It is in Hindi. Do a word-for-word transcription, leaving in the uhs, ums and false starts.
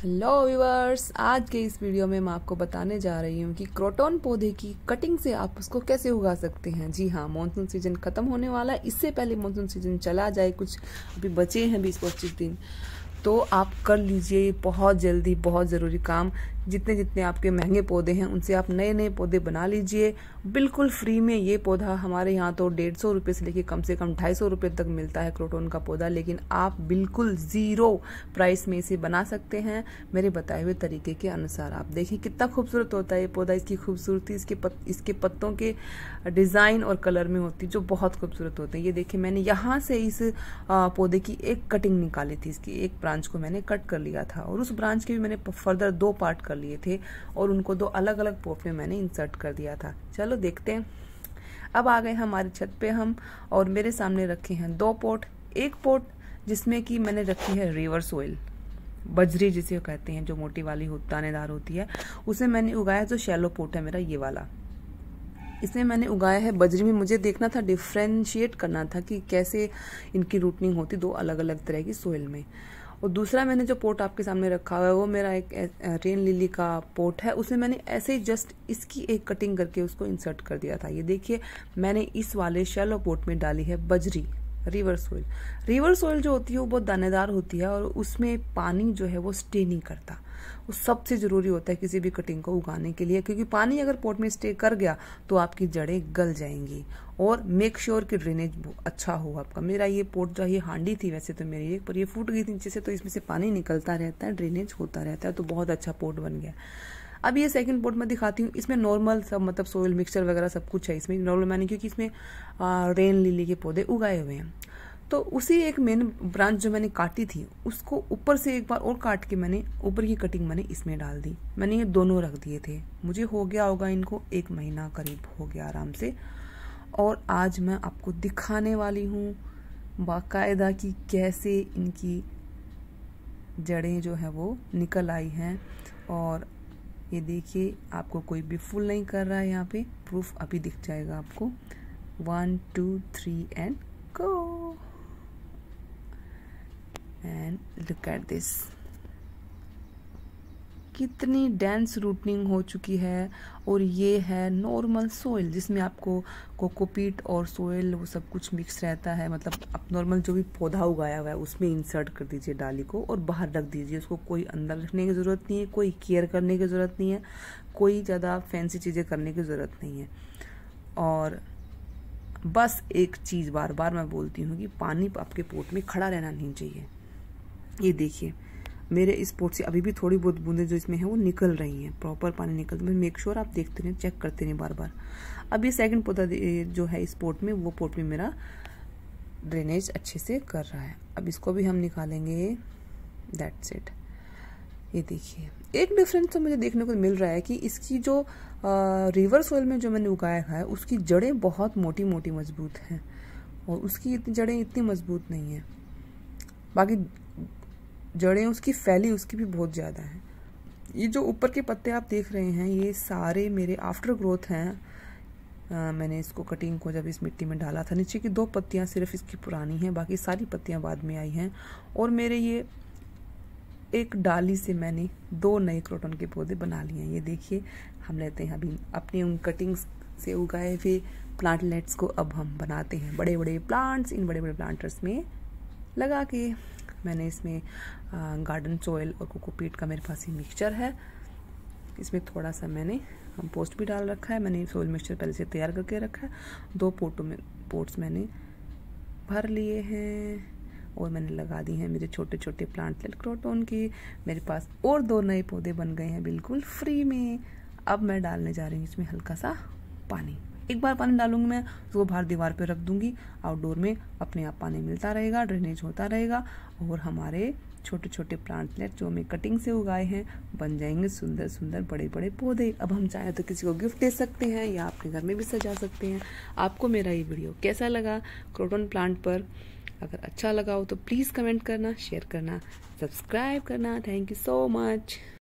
हेलो व्यूअर्स, आज के इस वीडियो में मैं आपको बताने जा रही हूँ कि क्रोटन पौधे की कटिंग से आप उसको कैसे उगा सकते हैं। जी हाँ, मॉनसून सीजन खत्म होने वाला है। इससे पहले मॉनसून सीजन चला जाए, कुछ अभी बचे हैं बीस पच्चीस दिन, तो आप कर लीजिए बहुत जल्दी, बहुत ज़रूरी काम। जितने जितने आपके महंगे पौधे हैं उनसे आप नए नए पौधे बना लीजिए बिल्कुल फ्री में। ये पौधा हमारे यहाँ तो डेढ़ सौ रुपये से लेके कम से कम ढाई सौ रुपये तक मिलता है क्रोटन का पौधा, लेकिन आप बिल्कुल ज़ीरो प्राइस में इसे बना सकते हैं मेरे बताए हुए तरीके के अनुसार। आप देखिए कितना खूबसूरत होता है ये पौधा। इसकी खूबसूरती इसके पत, इसके पत्तों के डिज़ाइन और कलर में होती है जो बहुत खूबसूरत होते हैं। ये देखिए, मैंने यहाँ से इस पौधे की एक कटिंग निकाली थी। इसकी एक ब्रांच को मैंने कट कर लिया था और उस ब्रांच के भी मैंने फर्दर दो पार्ट कर लिए थे और उनको दो अलग अलग पॉट में मैंने इंसर्ट कर दिया था। चलो देखते हैं। अब आ गए हमारी छत पे हम, और मेरे सामने रखे हैं दो पॉट। एक पॉट जिसमें कि मैंने रखी है रिवर सोइल, बजरी जिसे कहते हैं, जो मोटी वाली हो दानेदार होती है, उसे मैंने उगाया। जो शैलो पॉट है मेरा ये वाला, इसमें मैंने उगाया है बजरी में। मुझे देखना था, डिफ्रेंशिएट करना था कि कैसे इनकी रूटनिंग होती दो अलग अलग तरह की सोइल में। और दूसरा मैंने जो पोट आपके सामने रखा हुआ है वो मेरा एक रेन लिली का पोट है। उसमें मैंने ऐसे ही जस्ट इसकी एक कटिंग करके उसको इंसर्ट कर दिया था। ये देखिए, मैंने इस वाले शैलो पोट में डाली है बजरी, रिवर सोइल। रिवर सोइल जो होती है वो बहुत दानेदार होती है और उसमें पानी जो है वो स्टे नहीं करता। वो सबसे जरूरी होता है किसी भी कटिंग को उगाने के लिए, क्योंकि पानी अगर पोट में स्टे कर गया तो आपकी जड़ें गल जाएंगी। और मेक श्योर कि ड्रेनेज अच्छा हो आपका। मेरा ये पोट जो ये हांडी थी वैसे तो मेरी, पर ये फूट गई थी नीचे से, तो इसमें से पानी निकलता रहता है, ड्रेनेज होता रहता है, तो बहुत अच्छा पोट बन गया। अब ये सेकंड पोट में दिखाती हूँ। इसमें नॉर्मल सब मतलब सोइल मिक्सचर वगैरह सब कुछ है इसमें, नॉर्मल मैंने, क्योंकि इसमें रेन लिली के पौधे उगाए हुए हैं। तो उसी एक मेन ब्रांच जो मैंने काटी थी उसको ऊपर से एक बार और काट के मैंने ऊपर की कटिंग मैंने इसमें डाल दी। मैंने ये दोनों रख दिए थे। मुझे हो गया होगा इनको एक महीना करीब हो गया आराम से। और आज मैं आपको दिखाने वाली हूँ बाकायदा कि कैसे इनकी जड़ें जो है वो निकल आई हैं। और ये देखिए, आपको कोई भी फूल नहीं कर रहा है, यहाँ पे प्रूफ अभी दिख जाएगा आपको। One two three and go, and look at this, कितनी डेंस रूटनिंग हो चुकी है। और ये है नॉर्मल सोइल जिसमें आपको कोकोपीट और सोइल वो सब कुछ मिक्स रहता है। मतलब आप नॉर्मल जो भी पौधा उगाया हुआ है उसमें इंसर्ट कर दीजिए डाली को और बाहर रख दीजिए उसको। कोई अंदर रखने की ज़रूरत नहीं है, कोई केयर करने की ज़रूरत नहीं है, कोई ज़्यादा फैंसी चीज़ें करने की ज़रूरत नहीं है। और बस एक चीज़ बार बार मैं बोलती हूँ कि पानी आपके पोट में खड़ा रहना नहीं चाहिए। ये देखिए, मेरे इस पोट से अभी भी थोड़ी बहुत बूंदें जो इसमें है वो निकल रही हैं, प्रॉपर पानी निकल। मैं मेक श्योर आप देखते रहें, चेक करते रहें बार बार। अब ये सेकंड पौधा जो है इस पोट में, वो पोट में मेरा ड्रेनेज अच्छे से कर रहा है। अब इसको भी हम निकालेंगे। That's it. ये देखिए, एक डिफरेंस तो मुझे देखने को मिल रहा है कि इसकी जो रिवर सोइल में जो मैंने उगाया है उसकी जड़ें बहुत मोटी मोटी मजबूत हैं और उसकी इतनी जड़ें इतनी मजबूत नहीं है। बाकी जड़ें उसकी फैली उसकी भी बहुत ज़्यादा है। ये जो ऊपर के पत्ते आप देख रहे हैं ये सारे मेरे आफ्टर ग्रोथ हैं। आ, मैंने इसको कटिंग को जब इस मिट्टी में डाला था, नीचे की दो पत्तियां सिर्फ इसकी पुरानी हैं, बाकी सारी पत्तियां बाद में आई हैं। और मेरे ये एक डाली से मैंने दो नए क्रोटन के पौधे बना लिए हैं। ये देखिए, हम लेते हैं अभी अपनी उन कटिंग्स से उगाए हुए प्लांटलेट्स को अब हम बनाते हैं बड़े बड़े प्लांट्स। इन बड़े बड़े प्लांटर्स में लगा के मैंने इसमें गार्डन सोइल और कोकोपीट का मेरे पास ही मिक्सचर है। इसमें थोड़ा सा मैंने कंपोस्ट भी डाल रखा है। मैंने सोइल मिक्सचर पहले से तैयार करके रखा है। दो पोटों में पोट्स मैंने भर लिए हैं और मैंने लगा दी हैं मेरे छोटे छोटे प्लांटलेट क्रोटन की। मेरे पास और दो नए पौधे बन गए हैं बिल्कुल फ्री में। अब मैं डालने जा रही हूँ इसमें हल्का सा पानी। एक बार पानी डालूंगी मैं, उसको बाहर दीवार पे रख दूंगी। आउटडोर में अपने आप पानी मिलता रहेगा, ड्रेनेज होता रहेगा और हमारे छोटे छोटे प्लांटलेट जो हमें कटिंग से उगाए हैं बन जाएंगे सुंदर सुंदर बड़े बड़े पौधे। अब हम चाहे तो किसी को गिफ्ट दे सकते हैं या अपने घर में भी सजा सकते हैं। आपको मेरा ये वीडियो कैसा लगा क्रोटन प्लांट पर? अगर अच्छा लगा हो तो प्लीज़ कमेंट करना, शेयर करना, सब्सक्राइब करना। Thank you so much.